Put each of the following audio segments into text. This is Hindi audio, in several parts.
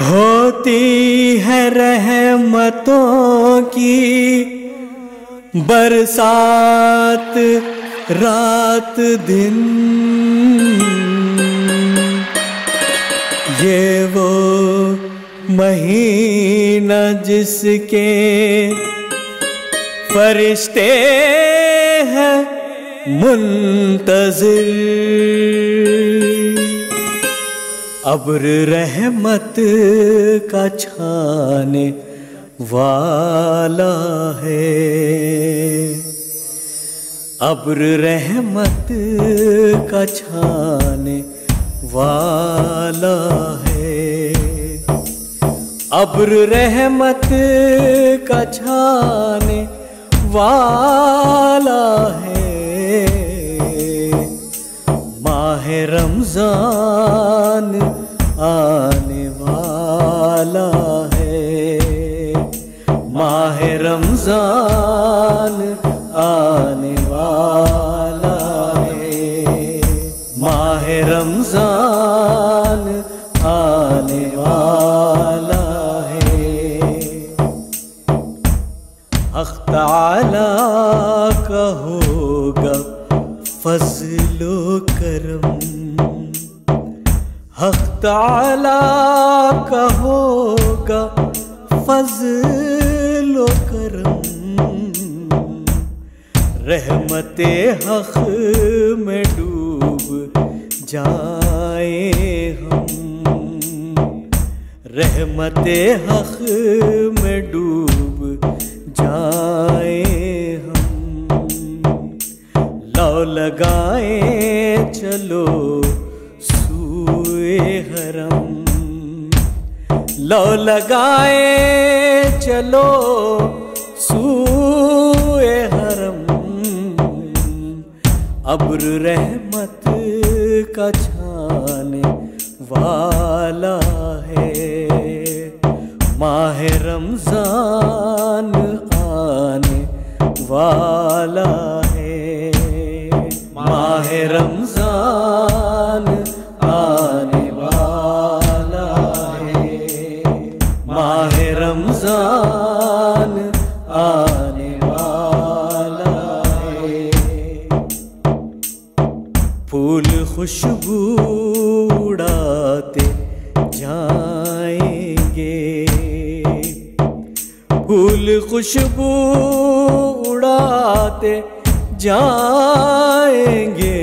होती है रहमतों की बरसात रात दिन, ये वो महीना जिसके फरिश्ते हैं मुंतज़िर। अब्र रहमत का छाने वाला है, अब्र रहमत का छाने वाला है, अब्र रहमत का छाने वाला है। माह रमजान आने वाला है, माह रमजान आने वाला है, माह रमजान आने वाला है। हक़ तआला का होगा फज़्ल-ओ करम, हक़ तआला का होगा फज़्ल-ओ करम। रहमते हक़ में डूब जाए हम, रहमते हक़ में डूब जाए हम। लौ लगाए चलो सूए हरम, लौ लगाए चलो सूए हरम। अब्र रहमत का छाने वाला है, माह रमजान आने वाला है, माह रमजान आने वाला है, माह रमजान आने वाला है। फूल खुशबू उड़ाते जाएंगे, फूल खुशबू उड़ाते जाएंगे,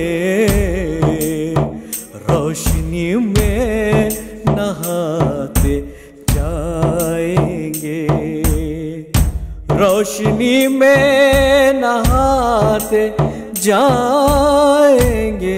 रोशनी में नहाते जाएंगे, रोशनी में नहाते जाएंगे।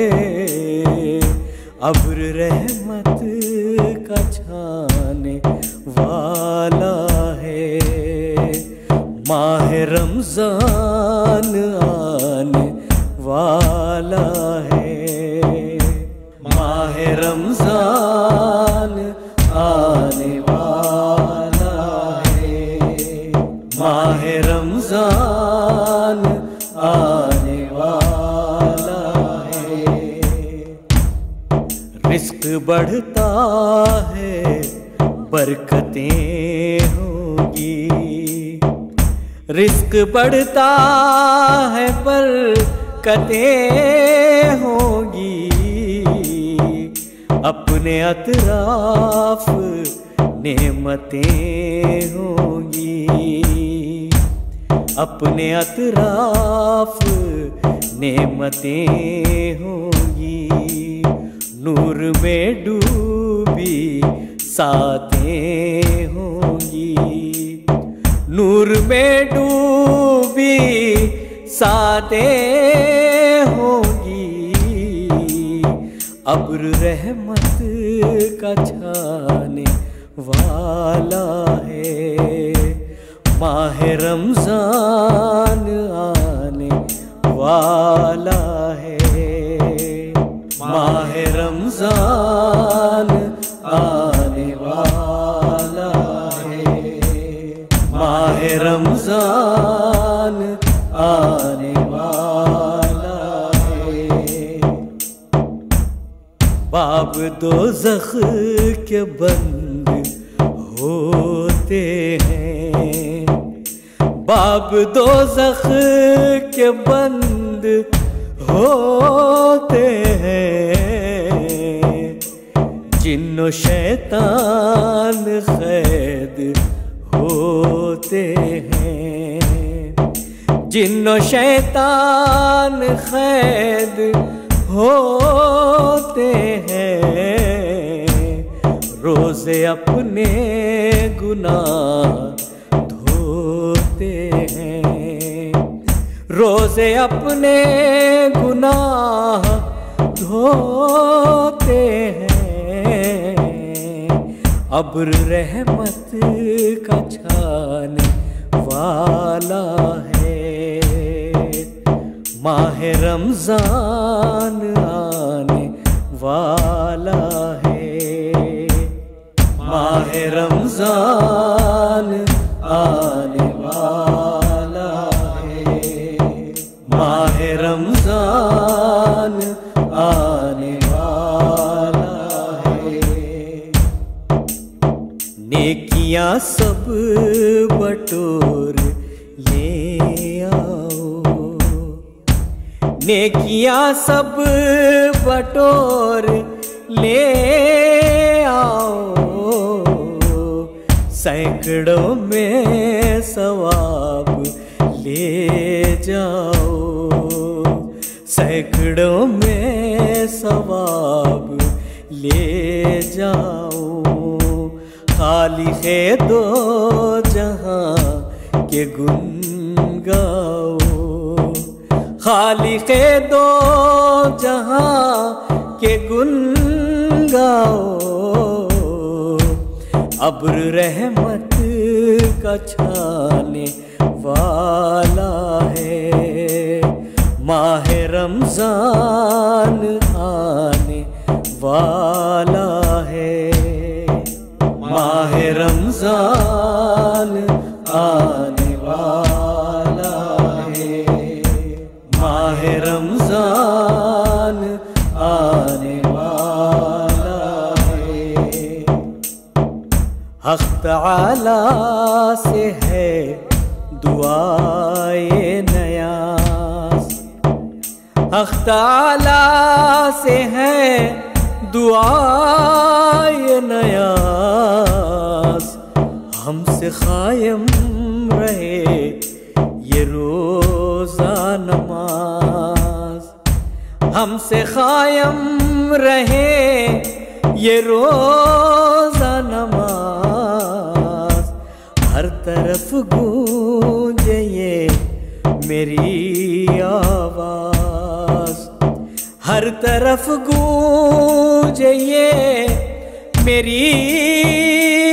अब्र रहमत का छाने वाला है, माह रमजान आने वाला है, माह रमजान आने वाला है, माह रमजान आने वाला है। रिज़्क़ बढ़ता है बरकतें होंगी, रिज़्क़ बढ़ता है बरकतें होंगी। अपने अतराफ नेमतें होंगी, अपने अतराफ नेमतें होंगी। नूर में डूबी सातें होंगी, नूर में डूबी सातें होंगी। अब्र रहमत का छाने वाला है, माह रमजान आने वाला है, माह रमजान आने वाला है, माह रमजान आने वाला है। बाब दोज़ख के बंद होते हैं। बाब दोज़ख के बंद होते हैं, जिन्नो शैतान कैद होते हैं। जिन्नो शैतान कैद होते हैं, रोज़े अपने गुनाह धोते हैं। रोज़े अपने गुनाह धोते हैं। अब्र रहमत का छाने वाला है। माह रमज़ान आने वाला है। माह रमज़ान आने वाला है। माह रमज़ान आने वाला है। नेकियां सब बटोर ले आओ। नेकियां सब बटोर ले आओ। सैकड़ों में सवाब ले जाओ। सैकड़ों में सवाब ले जाओ। खालिक़े दो जहां के गुन गाओ। खालिक़े दो जहां के गुन गाओ। अब्र रहमत का छाने वाला है। माह रमज़ान आने वाला है। माह रमज़ान आने वाला है। माह रमज़ान आने वाला है। हक़ तआला से है दुआए नयाज़। हक़ तआला से है दुआए नयाज़। हमसे क़ायम रहे ये रोज़ा नमाज। हमसे क़ायम रहे ये रोज़ा नमाज। हर तरफ गूंजे ये मेरी आवाज़। हर तरफ गूंजे ये मेरी